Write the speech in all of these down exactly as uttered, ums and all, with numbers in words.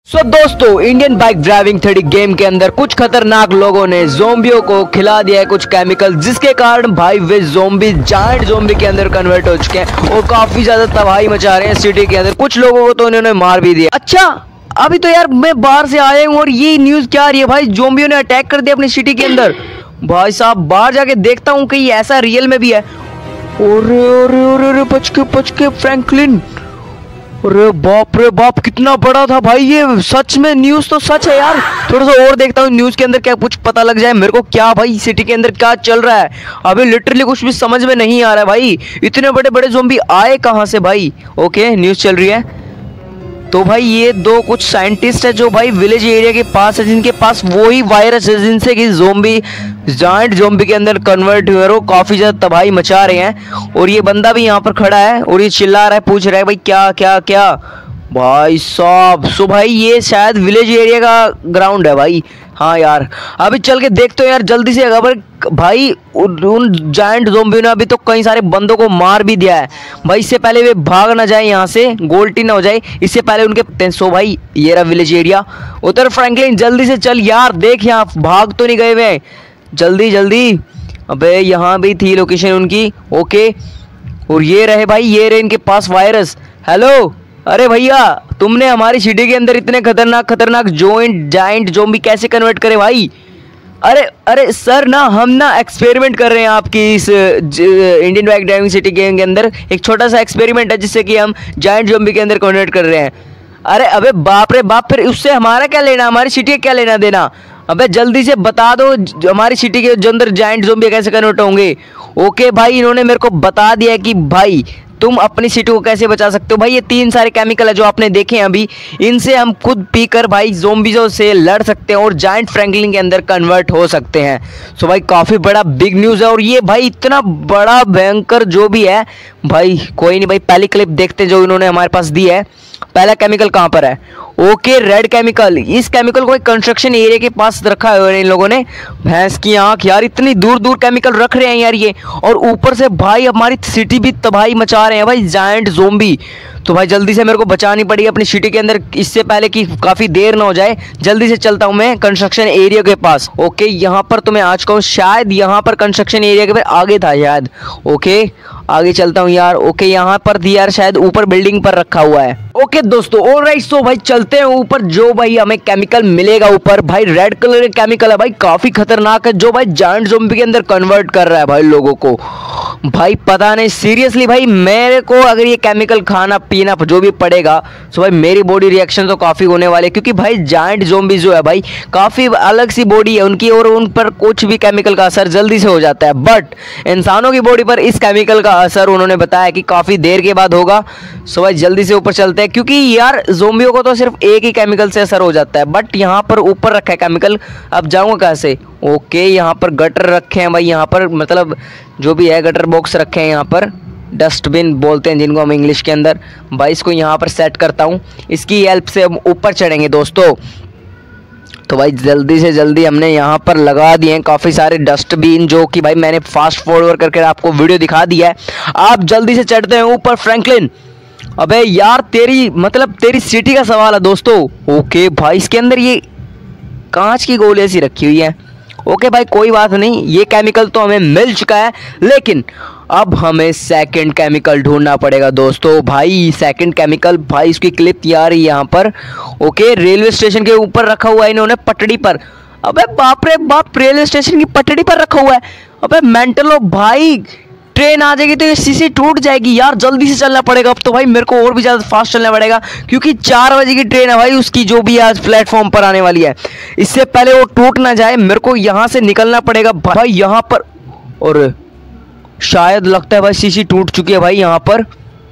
सो so, दोस्तों Indian bike driving three D game के अंदर कुछ खतरनाक लोगों ने ज़ोंबियों को खिला दिया है कुछ केमिकल, जिसके कारण भाई वे ज़ोंबी जायंट ज़ोंबी के अंदर कन्वर्ट हो चुके हैं और काफी ज्यादा तबाही मचा रहे हैं सिटी के अंदर। कुछ लोगों को तो उन्होंने मार भी दिया। अच्छा अभी तो यार मैं बाहर से आया हूँ और ये न्यूज क्या आ रही है भाई, ज़ोंबियों ने अटैक कर दिया अपनी सिटी के अंदर। भाई साहब बाहर जाके देखता हूँ कहीं ऐसा रियल में भी है। और बच के बच के फ्रैंकलिन, अरे बाप रे बाप कितना बड़ा था भाई ये। सच में न्यूज़ तो सच है यार। थोड़ा सा और देखता हूँ न्यूज़ के अंदर क्या कुछ पता लग जाए मेरे को, क्या भाई सिटी के अंदर क्या चल रहा है। अभी लिटरली कुछ भी समझ में नहीं आ रहा है भाई, इतने बड़े बड़े ज़ोंबी आए कहाँ से भाई। ओके न्यूज़ चल रही है तो भाई ये दो कुछ साइंटिस्ट है जो भाई विलेज एरिया के पास है, जिनके पास वही वायरस है जिनसे कि ज़ोंबी जायंट ज़ोंबी के अंदर कन्वर्ट हुए और काफ़ी ज़्यादा तबाही मचा रहे हैं। और ये बंदा भी यहाँ पर खड़ा है और ये चिल्ला रहा है, पूछ रहा है भाई क्या क्या क्या भाई साहब। सो भाई ये शायद विलेज एरिया का ग्राउंड है भाई। हाँ यार अभी चल के देखते हो यार जल्दी से। अगर भाई उन जायंट ज़ोंबी ने अभी तो कई सारे बंदों को मार भी दिया है भाई, इससे पहले वे भाग ना जाए यहाँ से, गोल्टी ना हो जाए इससे पहले उनके। सो भाई ये रहा विलेज एरिया। उधर फ्रैंकलिन जल्दी से चल यार, देख यहाँ भाग तो नहीं गए वे, जल्दी जल्दी। अबे यहाँ भी थी लोकेशन उनकी। ओके और ये रहे भाई, ये रहे इनके पास वायरस। हेलो अरे भैया तुमने हमारी सिटी के अंदर इतने खतरनाक खतरनाक जॉइंट जायंट ज़ोंबी कैसे कन्वर्ट करे भाई। अरे अरे सर ना हम ना एक्सपेरिमेंट कर रहे हैं आपकी इस Indian bike driving city game के अंदर। एक छोटा सा एक्सपेरिमेंट है जिससे कि हम जायंट ज़ोंबी के अंदर कन्वर्ट कर रहे हैं। अरे अबे बाप रे बाप, फिर उससे हमारा क्या लेना, हमारी सिटी का क्या लेना देना। अबे जल्दी से बता दो हमारी सिटी के अंदर जायंट ज़ोंबी कैसे कन्वर्ट होंगे। ओके भाई इन्होंने मेरे को बता दिया कि भाई तुम अपनी सिटी को कैसे बचा सकते हो। भाई ये तीन सारे केमिकल है जो आपने देखे हैं अभी, इनसे हम खुद पीकर भाई ज़ोंबीज़ों से लड़ सकते हैं और जायंट फ्रैंकलिन के अंदर कन्वर्ट हो सकते हैं। सो भाई काफ़ी बड़ा बिग न्यूज़ है। और ये भाई इतना बड़ा भयंकर जो भी है भाई, कोई नहीं भाई पहली क्लिप देखते हैं जो इन्होंने हमारे पास दी है। पहला केमिकल कहाँ पर है। ओके रेड केमिकल, इस केमिकल को एक कंस्ट्रक्शन एरिया के पास रखा है इन लोगों ने। भैंस की आंख यार, इतनी दूर दूर केमिकल रख रहे हैं यार ये। और ऊपर से भाई हमारी सिटी भी तबाही मचा रहे हैं भाई जायंट ज़ोंबी। तो भाई जल्दी से मेरे को बचानी पड़ेगी अपनी सिटी के अंदर, इससे पहले कि काफ़ी देर ना हो जाए। जल्दी से चलता हूँ मैं कंस्ट्रक्शन एरिया के पास। ओके यहाँ पर तो मैं आ चुका हूँ, शायद यहाँ पर कंस्ट्रक्शन एरिया के पास आगे था शायद। ओके आगे चलता हूँ यार। ओके यहाँ पर थी यार, शायद ऊपर बिल्डिंग पर रखा हुआ है। ओके दोस्तों ऑलराइट, सो भाई चलते हैं ऊपर। जो भाई हमें केमिकल मिलेगा ऊपर, भाई रेड कलर का केमिकल है भाई, काफ़ी खतरनाक है, जो भाई जायंट ज़ोंबी के अंदर कन्वर्ट कर रहा है भाई लोगों को। भाई पता नहीं सीरियसली भाई, मेरे को अगर ये केमिकल खाना पीना जो भी पड़ेगा सो भाई मेरी बॉडी रिएक्शन तो काफ़ी होने वाले, क्योंकि भाई जायंट ज़ोंबी जो है भाई काफ़ी अलग सी बॉडी है उनकी और उन पर कुछ भी केमिकल का असर जल्दी से हो जाता है। बट इंसानों की बॉडी पर इस केमिकल का असर उन्होंने बताया कि काफ़ी देर के बाद होगा। सो भाई जल्दी से ऊपर चलते हैं, क्योंकि यार ज़ोंबियों को तो सिर्फ एक ही केमिकल से असर हो जाता है, बट यहाँ पर ऊपर रखा है केमिकल। अब जाऊँगा कैसे। ओके यहाँ पर गटर रखे हैं भाई, यहाँ पर मतलब जो भी है गटर बॉक्स रखे हैं यहाँ पर, डस्टबिन बोलते हैं जिनको हम इंग्लिश के अंदर। भाई इसको यहाँ पर सेट करता हूँ, इसकी हेल्प से हम ऊपर चढ़ेंगे दोस्तों। तो भाई जल्दी से जल्दी हमने यहाँ पर लगा दिए हैं काफ़ी सारे डस्टबिन, जो कि भाई मैंने फास्ट फॉरवर्ड करके आपको वीडियो दिखा दिया है। आप जल्दी से चढ़ते हैं ऊपर फ्रैंकलिन। अबे यार तेरी मतलब तेरी सिटी का सवाल है दोस्तों। ओके भाई इसके अंदर ये कांच की गोलियां सी रखी हुई है। ओके भाई कोई बात नहीं, ये केमिकल तो हमें मिल चुका है, लेकिन अब हमें सेकंड केमिकल ढूंढना पड़ेगा दोस्तों। भाई सेकंड केमिकल, भाई इसकी क्लिप तैयार है यहाँ पर। ओके रेलवे स्टेशन के ऊपर रखा हुआ है इन्होंने, पटड़ी पर। अबे बाप रे बाप, रेलवे स्टेशन की पटड़ी पर रखा हुआ है। अबे मेंटल हो भाई, ट्रेन आ जाएगी तो ये सीसी टूट जाएगी यार, जल्दी से चलना पड़ेगा। अब तो भाई मेरे को और भी ज़्यादा फास्ट चलना पड़ेगा, क्योंकि चार बजे की ट्रेन है भाई उसकी, जो भी आज प्लेटफॉर्म पर आने वाली है। इससे पहले वो टूट ना जाए, मेरे को यहाँ से निकलना पड़ेगा भाई यहाँ पर। और शायद लगता है भाई सीसी टूट चुकी है भाई यहाँ पर।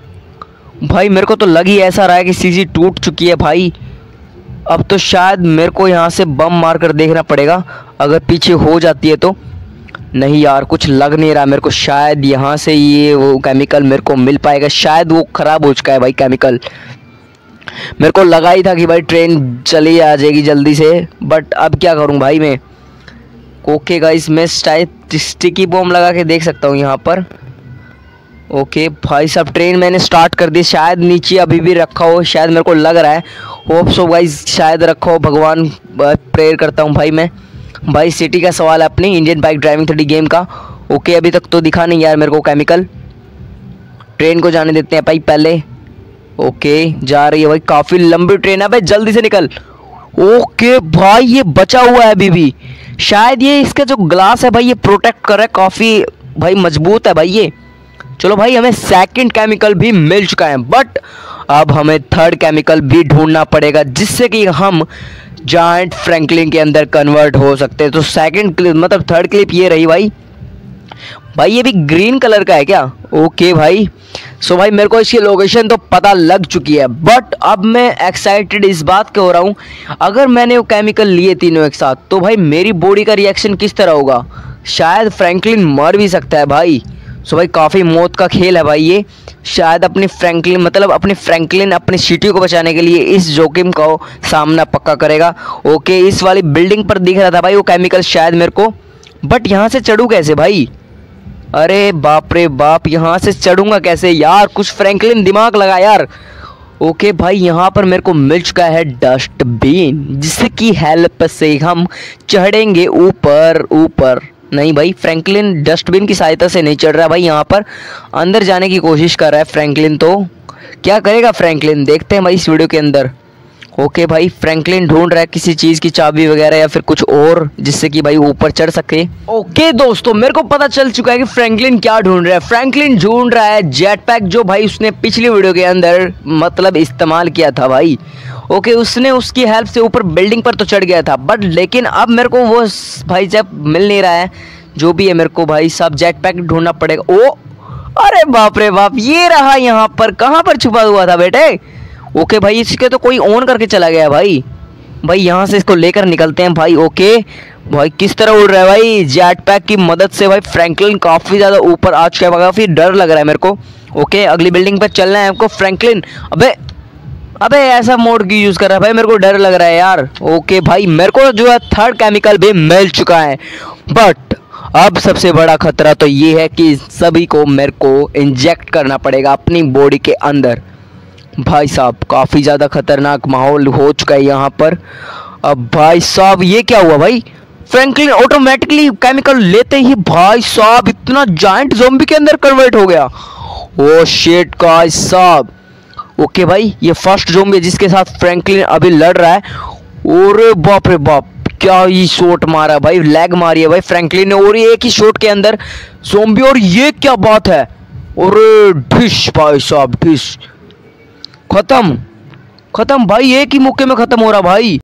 भाई मेरे को तो लग ही ऐसा रहा है कि सीसी टूट चुकी है भाई। अब तो शायद मेरे को यहाँ से बम मार कर देखना पड़ेगा, अगर पीछे हो जाती है तो। नहीं यार कुछ लग नहीं रहा मेरे को, शायद यहाँ से ये वो केमिकल मेरे को मिल पाएगा, शायद वो ख़राब हो चुका है भाई केमिकल। मेरे को लगा ही था कि भाई ट्रेन चली आ जाएगी जल्दी से, बट अब क्या करूँ भाई मैं। ओके गाइस मैं शायद स्टिकी बॉम्ब लगा के देख सकता हूँ यहाँ पर। ओके भाई साहब ट्रेन मैंने स्टार्ट कर दी, शायद नीचे अभी भी रखा हो, शायद मेरे को लग रहा है। होप सो गाइस शायद रखा हो, भगवान प्रेयर करता हूँ भाई मैं। भाई सिटी का सवाल है अपनी Indian bike driving thirty game का। ओके अभी तक तो दिखा नहीं यार मेरे को केमिकल। ट्रेन को जाने देते हैं भाई पहले। ओके जा रही है भाई, काफ़ी लंबी ट्रेन है भाई, जल्दी से निकल। ओके भाई ये बचा हुआ है अभी भी, शायद ये इसका जो ग्लास है भाई ये प्रोटेक्ट कर रहा है, काफ़ी भाई मजबूत है भाई ये। चलो भाई हमें सेकंड केमिकल भी मिल चुका है, बट अब हमें थर्ड केमिकल भी ढूंढना पड़ेगा जिससे कि हम जायंट फ्रैंकलिन के अंदर कन्वर्ट हो सकते हैं। तो सेकंड क्लिप मतलब थर्ड क्लिप ये रही भाई। भाई ये भी ग्रीन कलर का है क्या? ओके भाई सो भाई मेरे को इसकी लोकेशन तो पता लग चुकी है, बट अब मैं एक्साइटेड इस बात के हो रहा हूँ, अगर मैंने वो केमिकल लिए तीनों एक साथ तो भाई मेरी बॉडी का रिएक्शन किस तरह होगा। शायद फ्रैंकलिन मर भी सकता है भाई। सो भाई काफ़ी मौत का खेल है भाई ये। शायद अपनी फ्रैंकलिन मतलब अपनी फ्रैंकलिन अपनी सिटी को बचाने के लिए इस जोखिम का सामना पक्का करेगा। ओके इस वाली बिल्डिंग पर दिख रहा था भाई वो केमिकल शायद मेरे को, बट यहाँ से चढ़ूँ कैसे भाई? अरे बाप रे बाप, यहाँ से चढ़ूंगा कैसे यार? कुछ फ्रैंकलिन दिमाग लगा यार। ओके भाई यहाँ पर मेरे को मिल चुका है डस्टबिन, जिसकी हेल्प से हम चढ़ेंगे ऊपर ऊपर। नहीं भाई फ्रैंकलिन डस्टबिन की सहायता से नहीं चढ़ रहा भाई, यहाँ पर अंदर जाने की कोशिश कर रहा है फ्रैंकलिन। तो क्या करेगा फ्रैंकलिन, देखते हैं भाई इस वीडियो के अंदर। ओके भाई फ्रैंकलिन ढूंढ रहा है किसी चीज़ की चाबी वगैरह या फिर कुछ और जिससे कि भाई ऊपर चढ़ सके। ओके दोस्तों मेरे को पता चल चुका है कि फ्रैंकलिन क्या ढूंढ रहा है। फ्रैंकलिन ढूंढ रहा है जेट पैक, जो भाई उसने पिछली वीडियो के अंदर मतलब इस्तेमाल किया था भाई। ओके उसने उसकी हेल्प से ऊपर बिल्डिंग पर तो चढ़ गया था, बट लेकिन अब मेरे को वो भाई जब मिल नहीं रहा है, जो भी है मेरे को भाई सब जेट पैक ढूंढना पड़ेगा। ओ अरे बाप रे बाप, ये रहा यहाँ पर। कहाँ पर छुपा हुआ था बेटे? ओके भाई इसके तो कोई ऑन करके चला गया भाई। भाई यहाँ से इसको लेकर निकलते हैं भाई। ओके भाई किस तरह उड़ रहा है भाई जेट पैक की मदद से भाई। फ्रैंकलिन काफ़ी ज़्यादा ऊपर आ चुका है, काफ़ी डर लग रहा है मेरे को। ओके अगली बिल्डिंग पर चलना है हमको। फ्रैंकलिन अबे अबे ऐसा मोड की यूज़ कर रहा है भाई, मेरे को डर लग रहा है यार। ओके भाई मेरे को जो है थर्ड केमिकल भी मिल चुका है, बट अब सबसे बड़ा खतरा तो ये है कि सभी को मेरे को इंजेक्ट करना पड़ेगा अपनी बॉडी के अंदर। भाई साहब काफ़ी ज़्यादा खतरनाक माहौल हो चुका है यहाँ पर। अब भाई साहब ये क्या हुआ भाई? फ्रैंकलिन ऑटोमेटिकली केमिकल लेते ही भाई साहब इतना जायंट ज़ॉम्बी के अंदर कन्वर्ट हो गया। ओ शिट गाइस साहब। ओके भाई ये फर्स्ट ज़ॉम्बी जिसके साथ फ्रैंकलिन अभी लड़ रहा है। और बाप रे बाप क्या ही शॉट मारा भाई, लैग मारी है भाई फ्रैंकलिन ने, और एक ही शॉट के अंदर ज़ॉम्बी। और ये क्या बात है? और डिश भाई साहब डिश खत्म खत्म भाई, एक ही मुक्के में खत्म हो रहा भाई।